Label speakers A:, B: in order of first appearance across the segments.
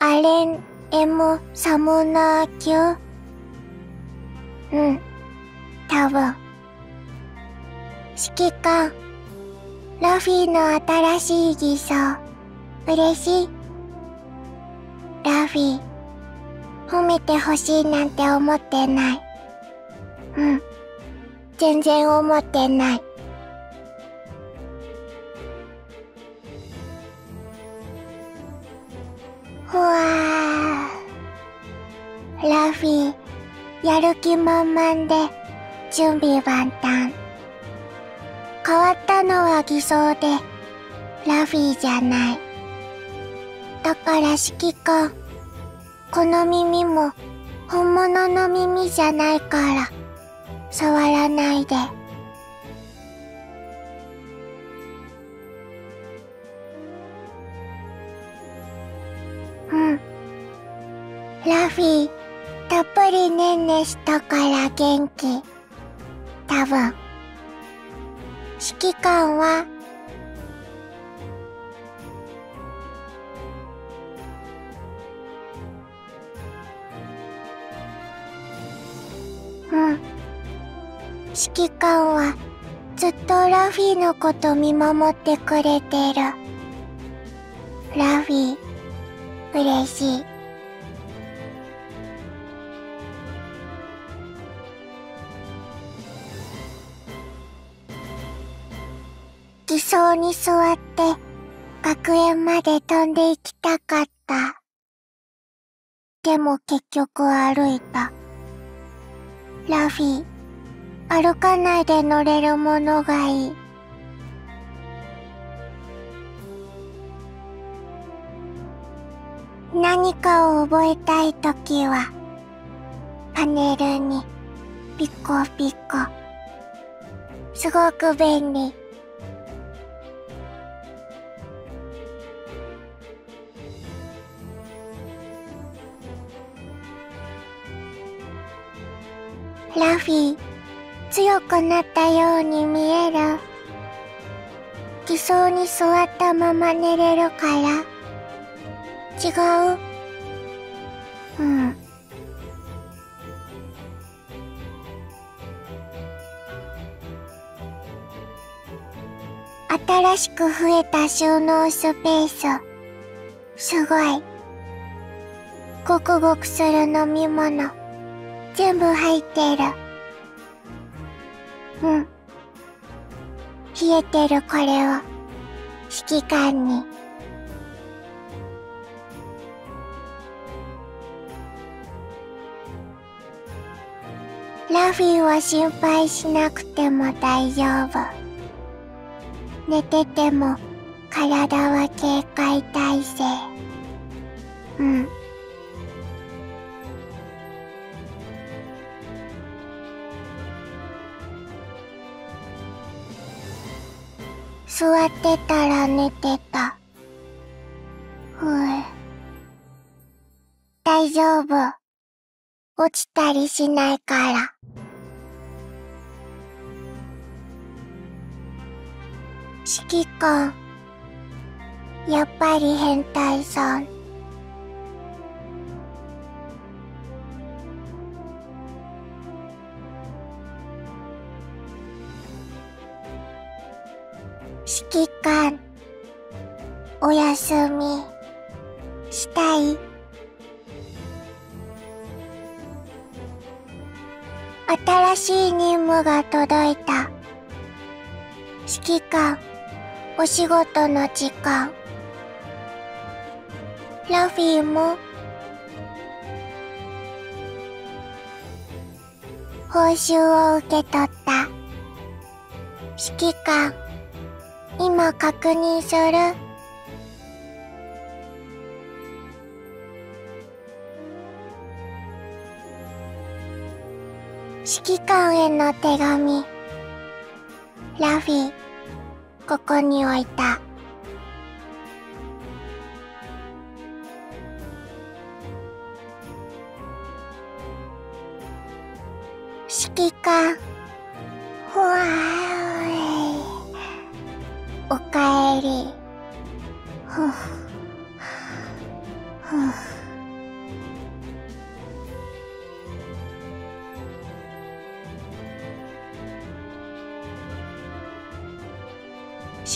A: Alin emo samuna kyu? うん、多分。指揮官、ラフィの新しい偽装、嬉しい。ラフィ、褒めてほしいなんて思ってない。うん、全然思ってない。ふわー。ラフィ、やる気満々で、準備万端。変わったのは偽装で、ラフィじゃない。だから指揮官、この耳も本物の耳じゃないから、触らないで。うん。ラフィ、たっぷりねんねしたから元気。多分。指揮官は、うん。指揮官は、ずっとラフィのこと見守ってくれてる。ラフィ、嬉しい。偽装に座って、学園まで飛んで行きたかった。でも結局歩いた。ラフィ、歩かないで乗れるものがいい。何かを覚えたいときは、パネルにピコピコ。すごく便利。ラフィ、強くなったように見える。偽装に座ったまま寝れるから。違う？うん。新しく増えた収納スペース。すごい。ごくごくする飲み物。全部入ってる。うん。冷えてるこれを、指揮官に。ラフィは心配しなくても大丈夫。寝てても体は警戒態勢。うん。座ってたら寝てた。大丈夫。落ちたりしないから。指揮官。やっぱり変態さん。指揮官、おやすみ、したい？新しい任務が届いた。指揮官、お仕事の時間。ラフィも、報酬を受け取った。指揮官、今確認する？指揮官への手紙。ラフィ、ここに置いた。指揮官、ふわーい。おかえり。ふぅ。ふぅ。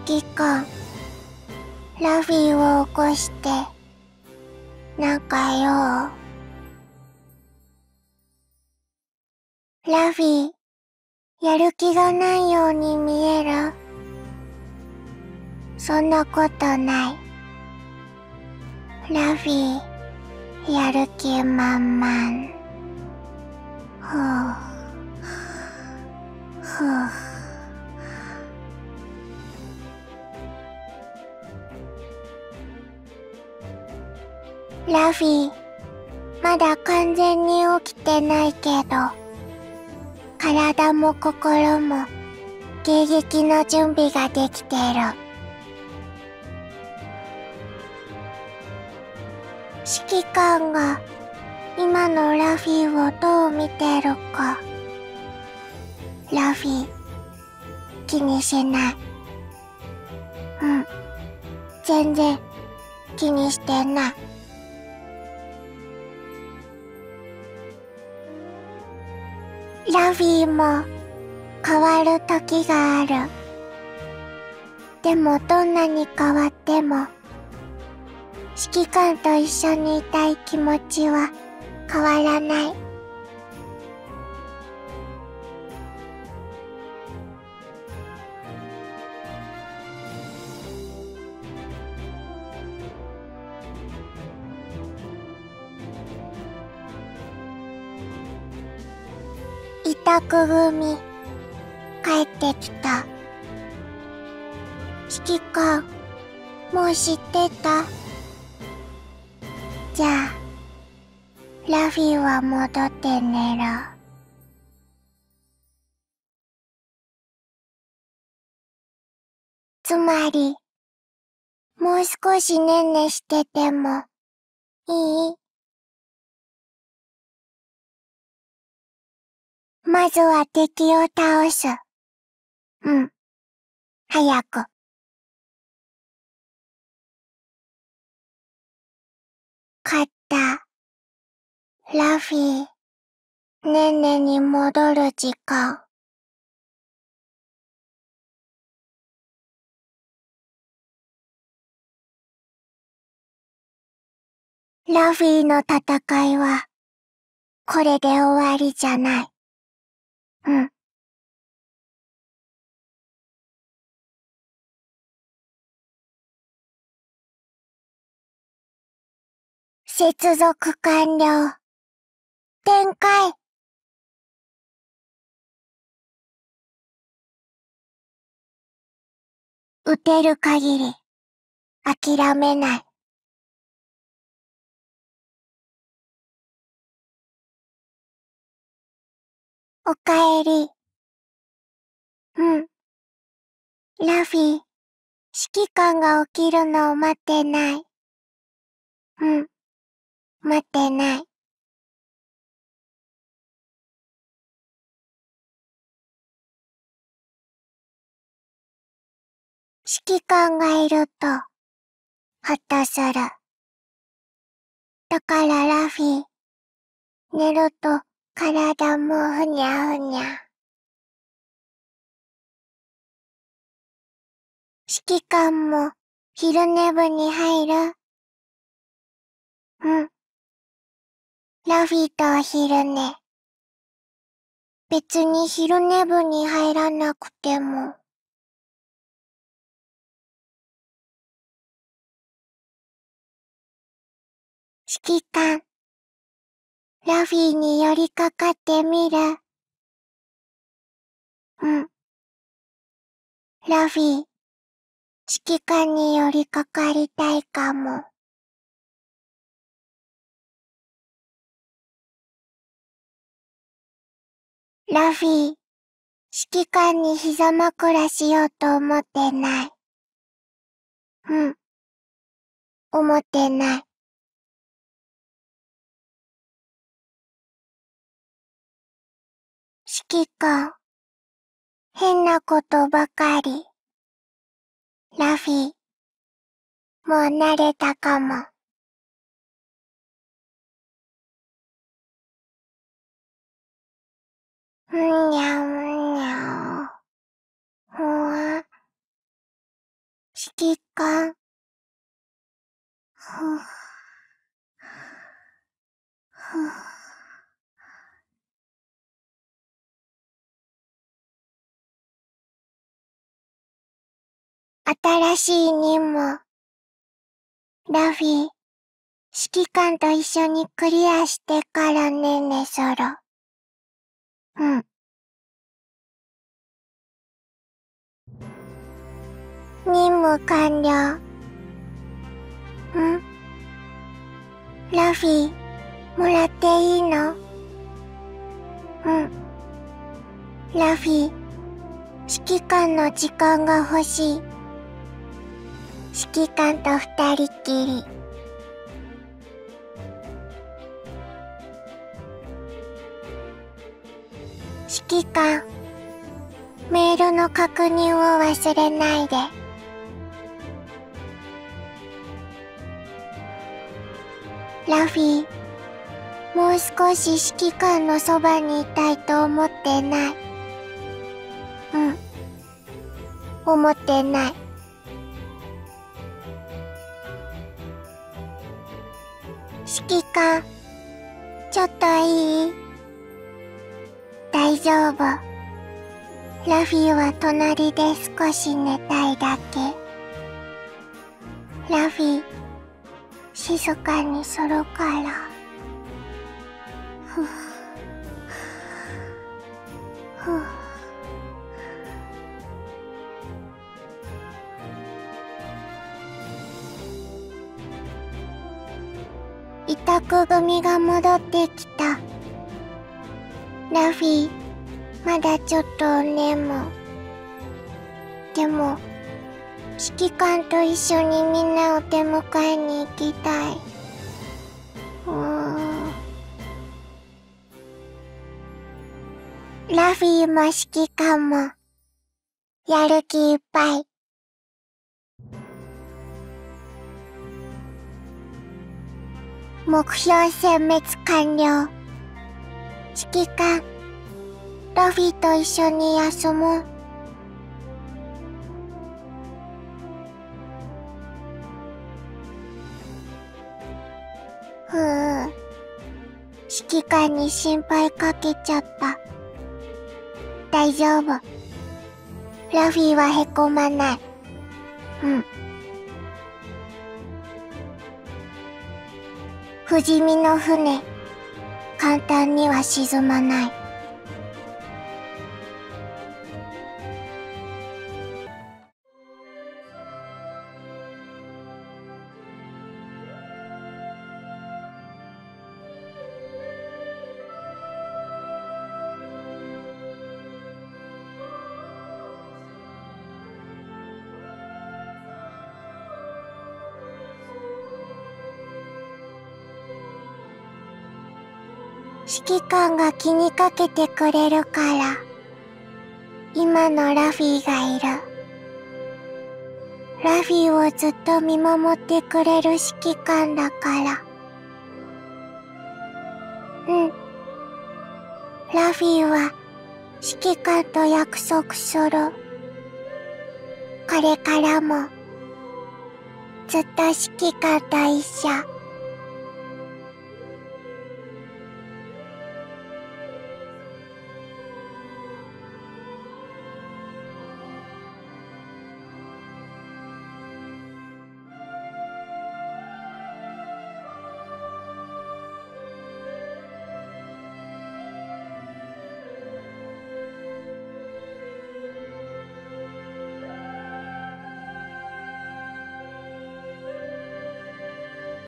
A: 指揮官、ラフィーを起こして、なんかよ。ラフィー、やる気がないように見える？そんなことない。ラフィー、やる気満々。ふぅ、ふぅ。ラフィー、まだ完全に起きてないけど、体も心も迎撃の準備ができてる。指揮官が今のラフィーをどう見てるか。ラフィー、気にしない。うん、全然気にしてない。ラフィーも変わる時がある。でもどんなに変わっても、指揮官と一緒にいたい気持ちは変わらない。委託組、帰ってきた。指揮官、もう知ってた？じゃあ、ラフィーは戻って寝ろ。つまり、もう少しねんねしててもいい？まずは敵を倒す。うん、早く。勝った。ラフィー、ねんねに戻る時間。ラフィーの戦いは、これで終わりじゃない。うん。接続完了。展開。撃てる限り、諦めない。おかえり。うん。ラフィー、指揮官が起きるのを待ってない。うん。待ってない。指揮官がいると、ほっとする。だからラフィー、寝ると体もふにゃふにゃ。指揮官も昼寝部に入る？うん。ラフィーとお昼寝。別に昼寝部に入らなくても。指揮官、ラフィーに寄りかかってみる？うん。ラフィー、指揮官に寄りかかりたいかも。ラフィー、指揮官に膝枕しようと思ってない。うん。思ってない。指揮官、変なことばかり。ラフィー、もう慣れたかも。にゃんにゃん。ふわ。 指揮官。ふぅ。ふぅ。新しい任務。ラフィー、指揮官と一緒にクリアしてからね、ソロ。うん。任務完了。ん？ラフィー、もらっていいの？うん。ラフィー、指揮官の時間が欲しい。指揮官と二人っきり。指揮官、メールの確認を忘れないで。ラフィー、もう少し指揮官のそばにいたいと思ってない。うん。思ってない。指揮官、ちょっといい？大丈夫。ラフィーは隣で少し寝たいだけ。ラフィー、静かにするから。ふぅ。ふぅ。委託組が戻ってきた。ラフィー、まだちょっと眠。でも、指揮官と一緒にみんなを出迎えに行きたい。ラフィーも指揮官も、やる気いっぱい。目標殲滅完了。指揮官、ラフィーと一緒に休もう。指揮官に心配かけちゃった。大丈夫。ラフィーはへこまない。うん。不死身の船、簡単には沈まない。指揮官が気にかけてくれるから、今のラフィーがいる。ラフィーをずっと見守ってくれる指揮官だから。うん。ラフィーは指揮官と約束する。これからもずっと指揮官と一緒。